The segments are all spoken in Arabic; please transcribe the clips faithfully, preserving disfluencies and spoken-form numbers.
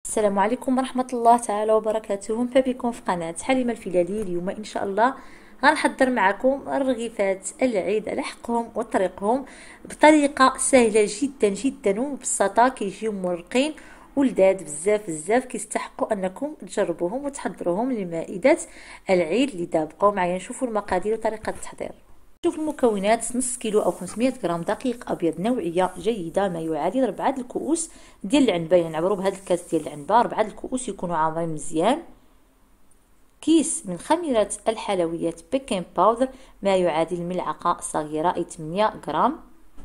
السلام عليكم ورحمة الله تعالى وبركاته. مرحبا بكم في قناة حليمة الفيلالي. اليوم إن شاء الله غنحضر معكم الرغيفات العيد على حقهم وطريقهم بطريقة سهلة جدا جدا ومبسطة، كيجيو مرقين ولذاذ بزاف بزاف، كيستحقوا انكم تجربوهم وتحضروهم لمائدة العيد. اللي بقاو معايا نشوفوا المقادير وطريقة التحضير. شوف المكونات: نص كيلو او خمسمية غرام دقيق ابيض نوعيه جيده ما يعادل ربعة الكؤوس ديال العنبه، يعني نعبروا بهذا الكاس ديال العنبه ربعة الكؤوس يكونوا عامرين مزيان. كيس من خميره الحلويات بيكين باودر ما يعادل ملعقه صغيره اي ثمانية غرام.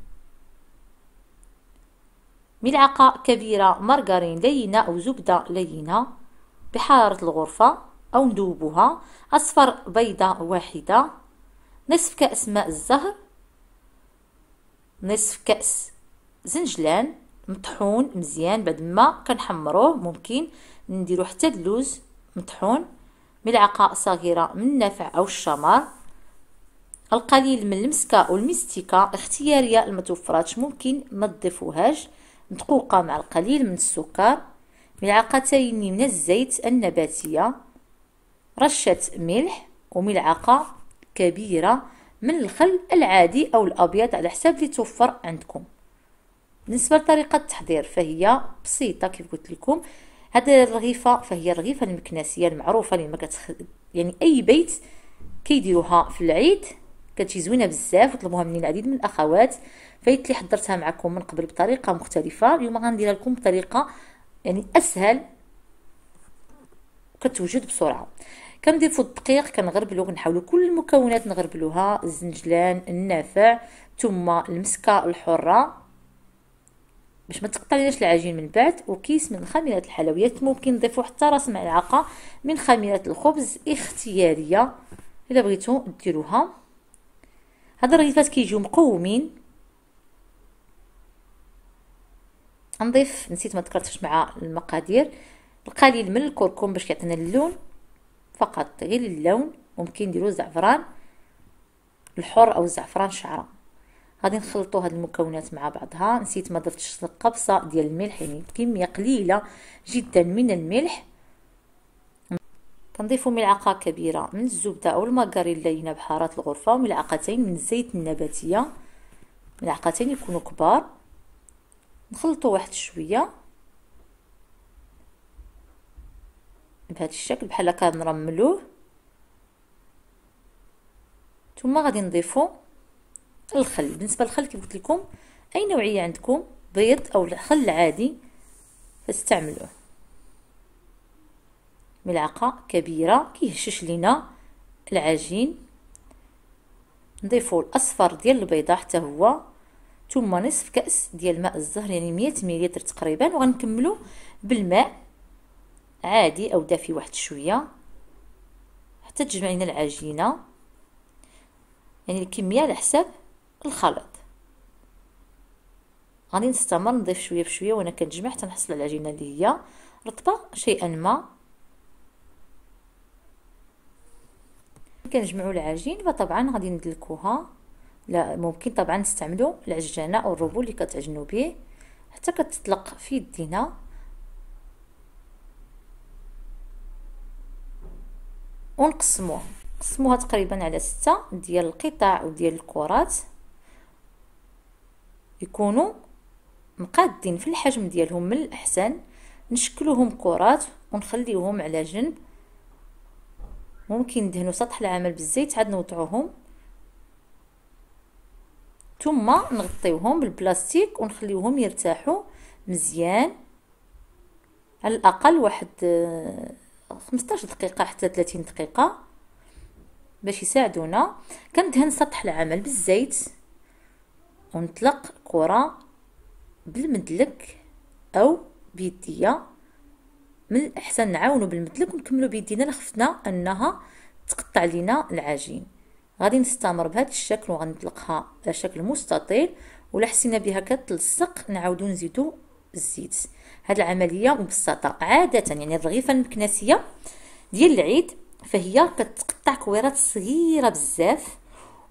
ملعقه كبيره مارغرين لينه او زبده لينه بحراره الغرفه او ندوبوها. اصفر بيضه واحده. نصف كأس ماء الزهر. نصف كأس زنجلان مطحون مزيان بعد ما كنحمروه، ممكن نديرو حتى اللوز مطحون. ملعقه صغيره من النافع او الشمر. القليل من المسكه والمستكه اختياريه، المتوفراتش ممكن ما تضيفوهاش. دقوقه مع القليل من السكر. ملعقتين من الزيت النباتيه. رشه ملح وملعقه كبيرة من الخل العادي أو الأبيض على حساب اللي توفر عندكم. بالنسبة لطريقة التحضير فهي بسيطة كيف قلت لكم. هذه الرغيفة فهي الرغيفة المكنسية المعروفة اللي ما كتخ... يعني أي بيت كيديروها في العيد، كتجي زوينة بزاف وطلبوها مني العديد من الأخوات. فايت لي حضرتها معكم من قبل بطريقة مختلفة، اليوم غنديرها لكم بطريقة يعني أسهل كتوجد بسرعة. كنضيفوا الدقيق كنغربلو، كنحاولوا كل المكونات نغربلوها: الزنجلان النافع ثم المسكه الحره باش ما تقطعلناش العجين من بعد. وكيس من خميره الحلويات، ممكن نضيفوا حتى راس ملعقه من خميره الخبز اختياريه الا بغيتوا ديروها. هاد الرغيفات كيجيو مقومين. نضيف نسيت ما ذكرتش مع المقادير القليل من الكركم باش يعطينا اللون، فقط غير اللون. ممكن نديرو زعفران الحر او زعفران شعره. غادي نخلطوا هاد المكونات مع بعضها. نسيت ما ضفتش قبصه ديال الملح، يعني كميه قليله جدا من الملح. كنضيفوا ملعقه كبيره من الزبده او المارغرين اللينه بحراره الغرفه، وملعقتين من الزيت النباتيه، ملعقتين يكونوا كبار. نخلطوا واحد شويه بهذا الشكل بحال هكا، نرملوه. ثم غادي نضيفوا الخل. بالنسبه للخل كيف قلت لكم اي نوعيه عندكم، بيض او الخل عادي فاستعملوه. ملعقه كبيره كيهشش لينا العجين. نضيفوا الاصفر ديال البيضه حتى هو، ثم نصف كأس ديال ماء الزهر يعني مية مليلتر تقريبا. وغنكملوا بالماء عادي او دافي واحد شويه حتى تجمع لنا العجينه، يعني الكميه على حساب الخلط. غادي نستمر نضيف شويه بشويه وانا كنجمع حتى نحصل على العجينه اللي هي رطبه شيئا ما. كنجمعوا العجين فطبعا غادي ندلكوها. لا ممكن طبعا نستعملوا العجانه او الربو اللي كتعجنوا به حتى كتطلق في يدينا. ونقسموها قسموها تقريبا على ستة ديال القطع او ديال الكرات، يكونوا مقادين في الحجم ديالهم. من الاحسن نشكلوهم كرات ونخليوهم على جنب. ممكن ندهنوا سطح العمل بالزيت عاد نوضعوهم، ثم نغطيوهم بالبلاستيك ونخليوهم يرتاحوا مزيان على الاقل واحد خمسطاش دقيقه حتى ثلاثين دقيقه باش يساعدونا. كندهن سطح العمل بالزيت ونطلق كره بالمدلك او بيديه. من الاحسن نعاونوا بالمدلك ونكملوا بيدينا لخفتنا انها تقطع لينا العجين. غادي نستمر بهذا الشكل وغنطلقها على شكل مستطيل، ولا حسينا بها كتلصق نعاودوا نزيدوا الزيت. هذه العمليه مبسطه. عاده يعني الرغيفه المكنسيه ديال العيد فهي كتقطع كويرات صغيره بزاف،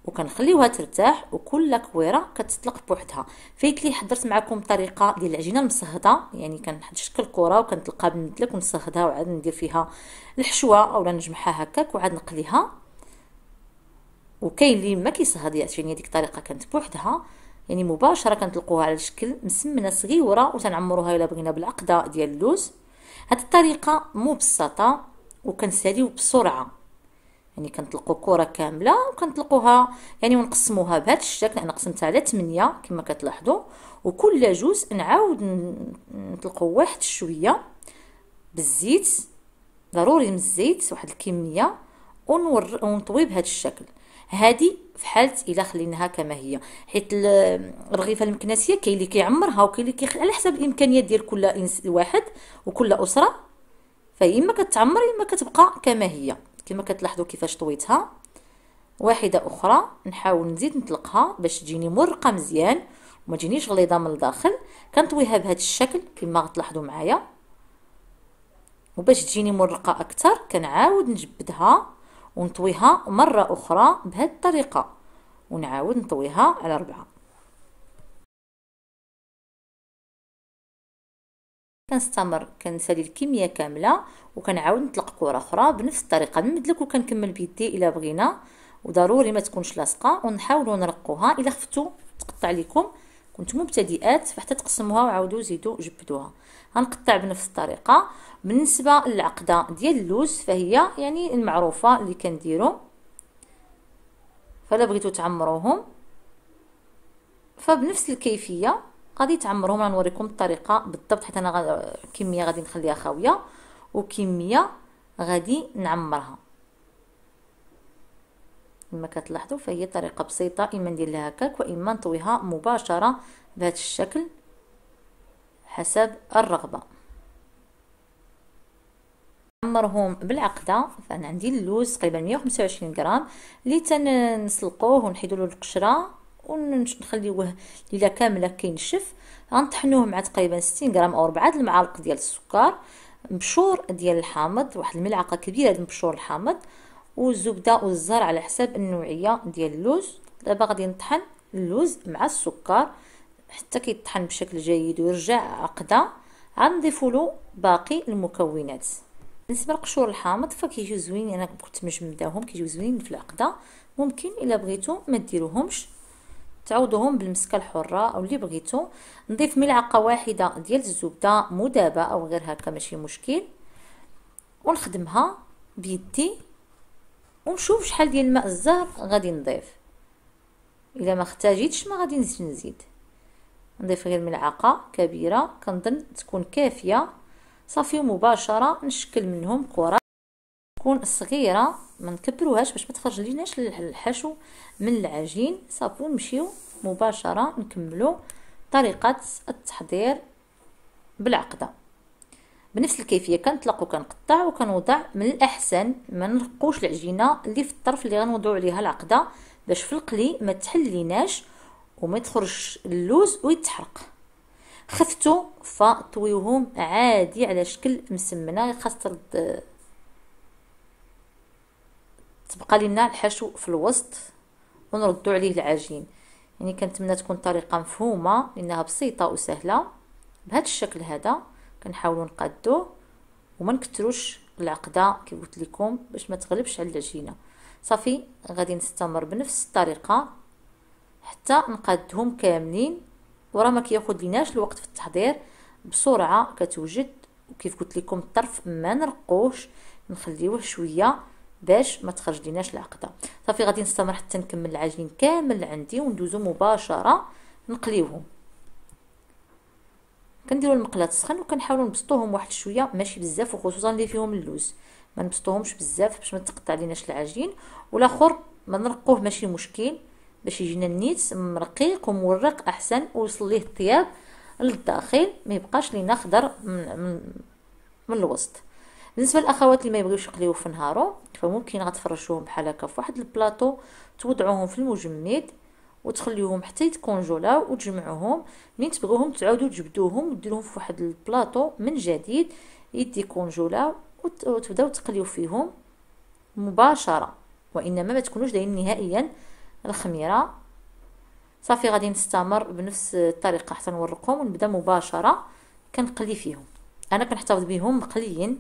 وكنخليوها ترتاح، وكل كويره كتطلق بوحدها. فايت لي حضرت معكم طريقه ديال العجينه المصهده، يعني كنشكل كره وكنطلقها بالمدلك ونصهدها وعاد ندير فيها الحشوه اولا نجمعها هكاك وعاد نقليها. وكاين اللي ما كيصهدياش، يعني هذيك الطريقه كانت بوحدها، يعني مباشره كنطلقوها على شكل مسمنه صغيره وتنعمروها الا بغينا بالعقده ديال اللوز. هذه الطريقه مو بساطه وكنساليو بسرعه، يعني كنطلقوا كره كامله وكنطلقوها يعني ونقسموها بهذا الشكل. انا قسمتها على ثمانية كما كتلاحظوا، وكل جزء نعاود نطلقوا واحد شويه بالزيت، ضروري من الزيت واحد الكميه، ونور ونطوي بهذا الشكل. هذه في حاله الا خليناها كما هي، حيت الرغيفه المكناسيه كاين اللي كيعمرها وكاين اللي كيخلي على حسب الامكانيات ديال كل انسان واحد وكل اسره، فيا اما كتعمر اما كتبقى كما هي. كما كتلاحظوا كيفاش طويتها واحده اخرى، نحاول نزيد نطلقها باش تجيني مرقه مزيان وما تجينيش غليظه من الداخل. كنطويها بهذا الشكل كما غتلاحظوا معايا، وباش تجيني مرقه اكثر كنعاود نجبدها ونطويها مره اخرى بهذه الطريقه، ونعاود نطويها على ربعه. كنستمر كنسالي الكميه كامله وكنعاود نطلق كره اخرى بنفس الطريقه بالمدلك، وكنكمل بيدي الا بغينا، وضروري ما تكونش لاصقه. ونحاولوا نرقوها، الا خفتوا تقطع لكم كنتم مبتدئات فحتى تقسموها وعاودوا زيدوا جبدوها. غنقطع بنفس الطريقه. بالنسبه للعقده ديال اللوز فهي يعني المعروفه اللي كنديروا، فلا بغيتوا تعمروهم فبنفس الكيفيه غادي تعمروهم. غنوريكم الطريقه بالضبط، حيت انا غ... كميه غادي نخليها خاويه وكميه غادي نعمرها. كما كتلاحظوا فهي طريقه بسيطه، اما ندير لها هكاك واما نطويها مباشره بهذا الشكل حسب الرغبه. نعمرهم بالعقده. فانا عندي اللوز تقريبا مية وخمسة وعشرين غرام اللي تنسلقوه ونحيدوا له القشره ونخليوه ليله كامله كينشف. غنطحنوه مع تقريبا ستين غرام او أربعة المعالق ديال السكر، مبشور ديال الحامض واحد الملعقه كبيره ديال مبشور الحامض، والزبده والزهر على حسب النوعيه ديال اللوز. دابا غادي نطحن اللوز مع السكر حتى كيطحن بشكل جيد ويرجع عقده. غنضيفوا له باقي المكونات. بالنسبه لقشور الحامض فكيجيو زوينين، انا كنت مجمداهم كيجيو زوينين في العقده. ممكن الا بغيتوا ما ديروهمش تعوضوهم بالمسكه الحره او اللي بغيتوا. نضيف ملعقه واحده ديال الزبده مذابه او غير هكا ماشي مشكل، ونخدمها بيدي ونشوف شحال ديال الماء الزهر غادي نضيف. الا ما احتاجيتش ما غادي نزيد، نضيف غير ملعقه كبيره كنظن تكون كافيه صافي. مباشره نشكل منهم كره تكون صغيره، ما نكبروهاش باش ما تخرج ليناش الحشو من العجين. صافي نمشيو مباشره نكملوا طريقه التحضير بالعقده بنفس الكيفيه. كنطلق وكنقطع وكنوضع. من الاحسن ما نرقوش العجينه اللي في الطرف اللي غنوضعوا عليها العقده باش في القلي ما تحليناش وما تخرجش اللوز ويتحرق. خفتوا فطويوهم عادي على شكل مسمنه، خاص ترد تبقى لنا الحشو في الوسط ونردوا عليه العجين. يعني كنتمنى تكون طريقه مفهومه لانها بسيطه وسهله. بهذا الشكل هذا كنحاولوا نقادوه وما نكثروش العقده كي قلت لكم باش ما تغلبش على العجينه. صافي غادي نستمر بنفس الطريقه حتى نقادهم كاملين، وراه ما كياخذ ليناش الوقت في التحضير، بسرعه كتوجد. وكيف قلت لكم الطرف ما نرقوش، نخليوه شويه باش ما تخرج ليناش العقده. صافي غادي نستمر حتى نكمل العجين كامل عندي وندوزو مباشره نقليوهم. كنديروا المقله تسخن وكنحاولوا نبسطوهم واحد شويه ماشي بزاف، وخصوصا اللي فيهم اللوز ما نبسطوهمش بزاف باش ما تقطع ليناش العجين. والاخر ما نرقوه ماشي مشكل باش يجينا النيت مرقيق ومورق احسن ويوصل ليه الطياب للداخل، ما يبقاش لينا خضر من, من, من الوسط. بالنسبه للاخوات اللي ما يبغيوش يقليو في نهارو فممكن غتفرشوهم بحال هكا في واحد البلاطو، توضعوهم في المجمد وتخليوهم حتى يتكونجولاو وتجمعوهم. ملي تبغوهم تعاودوا تجبدوهم وديروهم في واحد البلاطو من جديد يتكونجولاو وتبداو تقليو فيهم مباشره، وانما ما تكونوش دايرين نهائيا الخميره. صافي غادي نستمر بنفس الطريقه حتى نورقهم، ونبدا مباشره كنقلي فيهم. انا كنحتفظ بهم مقليين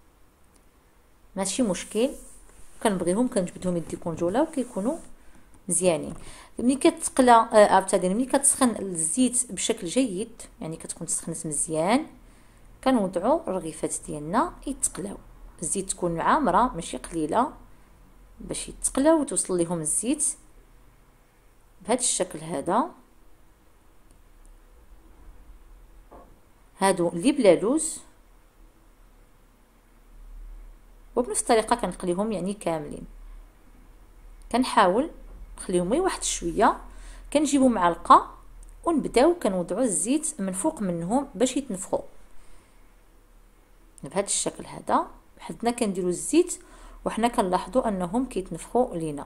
ماشي مشكل، كنبغيهم كنجبدهم يدي كونجولا وكيكونوا مزيانين. ملي كتقلى عاوتاني ملي كتسخن الزيت بشكل جيد، يعني كتكون سخنت مزيان، كنوضعوا الرغيفات ديالنا يتقلاو. الزيت تكون عامره ماشي قليله باش يتقلاو وتوصل لهم الزيت بهذا الشكل. هذا هادو اللي بلا لوز، وبنفس الطريقه كنقليهم يعني كاملين. كنحاول نخليهم غير واحد شويه، كنجيبوا معلقه ونبداو كنوضعوا الزيت من فوق منهم باش يتنفخوا بهذا الشكل. هذا حدنا كنديروا الزيت وحنا كنلاحظوا انهم كيتنفخوا لينا.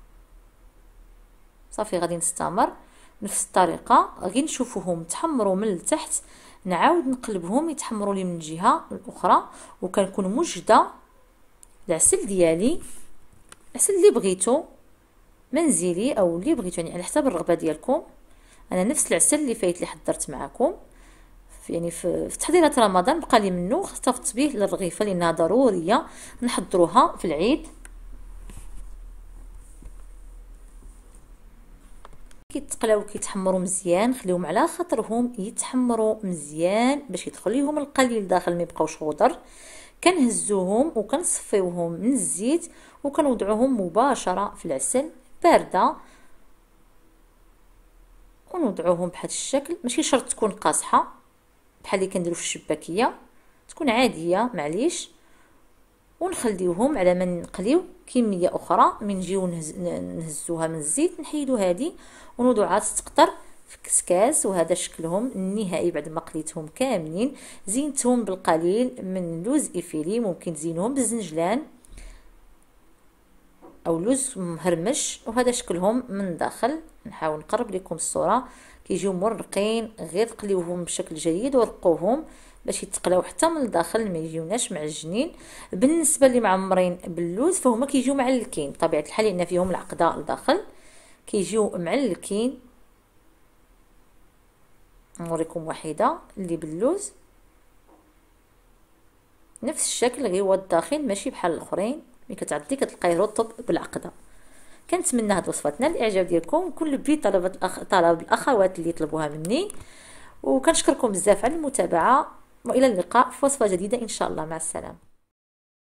صافي غادي نستمر نفس الطريقه، غير نشوفوهم تحمروا من التحت نعاود نقلبهم يتحمروا لي من الجهه الاخرى. وكنكون موجده العسل ديالي، العسل اللي بغيتو منزلي او اللي بغيتو يعني على حسب الرغبه ديالكم. انا نفس العسل اللي فايت اللي حضرت معكم يعني في تحضيرات رمضان بقى لي منه، اختفت به للرغيفه لانها ضروريه نحضروها في العيد. كيتقلاو كيتحمروا مزيان، خليهم على خاطرهم يتحمروا مزيان باش يدخل ليهم القليل داخل ما يبقاوش خضر. كنهزوهم وكنصفيوهم من الزيت وكنوضعوهم مباشره في العسل بارده، ونوضعوهم بهذا الشكل. ماشي شرط تكون قاصحه بحال اللي كنديروا في الشباكيه، تكون عاديه معليش. ونخليوهم على ما نقليو كميه اخرى. من نجيو نهزوها من الزيت نحيدو هذه ونوضعها تقطر في كسكاس. وهذا شكلهم النهائي بعد ما قليتهم كاملين. زينتهم بالقليل من لوز افيلي، ممكن تزينوهم بالزنجلان او لوز مهرمش. وهذا شكلهم من داخل. نحاول نقرب لكم الصوره. كيجيو مرقين، غير تقليوهم بشكل جيد ورقوهم باش يتقلاو حتى من الداخل ما يجيوناش معجنين. بالنسبه اللي معمرين باللوز فهما كيجيو معلكين بطبيعه الحال لان فيهم العقده لداخل، كيجيو معلكين. نوريكم واحده اللي باللوز نفس الشكل، غير هو الداخل ماشي بحال الاخرين. ملي كتعدي كتلقايه رطب بالعقده. كنتمنى هاد وصفتنا الاعجاب ديالكم. كل بيت طلبات الأخ... طلب الاخوات اللي يطلبوها مني، وكنشكركم بزاف على المتابعه، والى اللقاء في وصفه جديده ان شاء الله. مع السلامه.